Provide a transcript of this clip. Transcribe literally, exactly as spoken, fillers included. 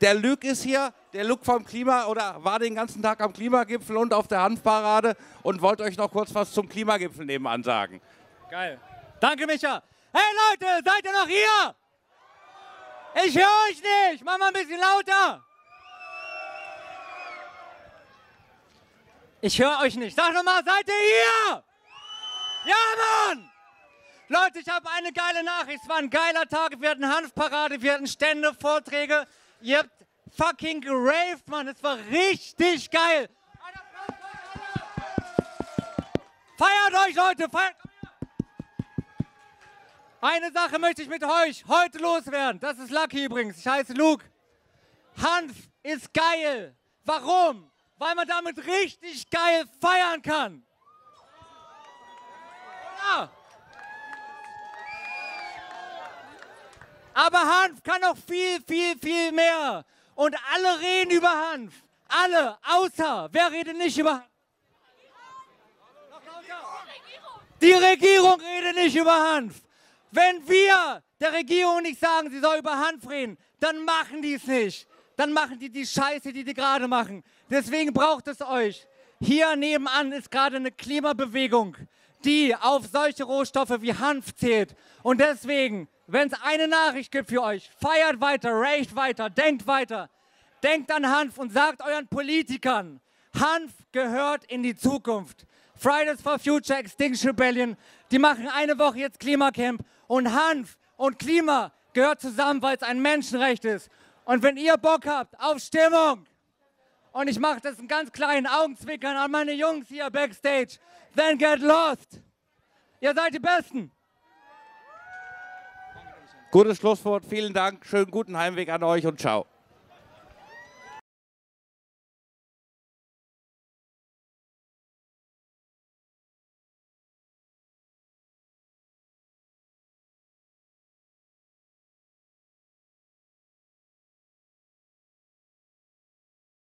Der Luke ist hier, der Luke vom Klima, oder war den ganzen Tag am Klimagipfel und auf der Hanfparade und wollte euch noch kurz was zum Klimagipfel nebenan sagen. Geil. Danke, Micha. Hey Leute, seid ihr noch hier? Ich höre euch nicht. Mach mal ein bisschen lauter. Ich höre euch nicht. Sag noch mal, seid ihr hier? Ja, Mann! Leute, ich habe eine geile Nachricht. Es war ein geiler Tag. Wir hatten Hanfparade, wir hatten Stände, Vorträge. Ihr habt fucking geraved, Mann. Es war richtig geil. Feiert euch, Leute. Feiert. Eine Sache möchte ich mit euch heute loswerden. Das ist Lucky übrigens. Ich heiße Luke. Hanf ist geil. Warum? Weil man damit richtig geil feiern kann. Ja. Aber Hanf kann noch viel, viel, viel mehr. Und alle reden über Hanf. Alle, außer, wer redet nicht über Hanf? Die Regierung redet nicht über Hanf. Wenn wir der Regierung nicht sagen, sie soll über Hanf reden, dann machen die es nicht. Dann machen die die Scheiße, die die gerade machen. Deswegen braucht es euch. Hier nebenan ist gerade eine Klimabewegung, die auf solche Rohstoffe wie Hanf zählt. Und deswegen, wenn es eine Nachricht gibt für euch, feiert weiter, raved weiter, denkt weiter. Denkt an Hanf und sagt euren Politikern, Hanf gehört in die Zukunft. Fridays for Future, Extinction Rebellion, die machen eine Woche jetzt Klimacamp. Und Hanf und Klima gehört zusammen, weil es ein Menschenrecht ist. Und wenn ihr Bock habt auf Stimmung, und ich mache das in ganz kleinen Augenzwinkern an meine Jungs hier backstage, then get lost. Ihr seid die Besten. Gutes Schlusswort, vielen Dank, schönen guten Heimweg an euch und ciao.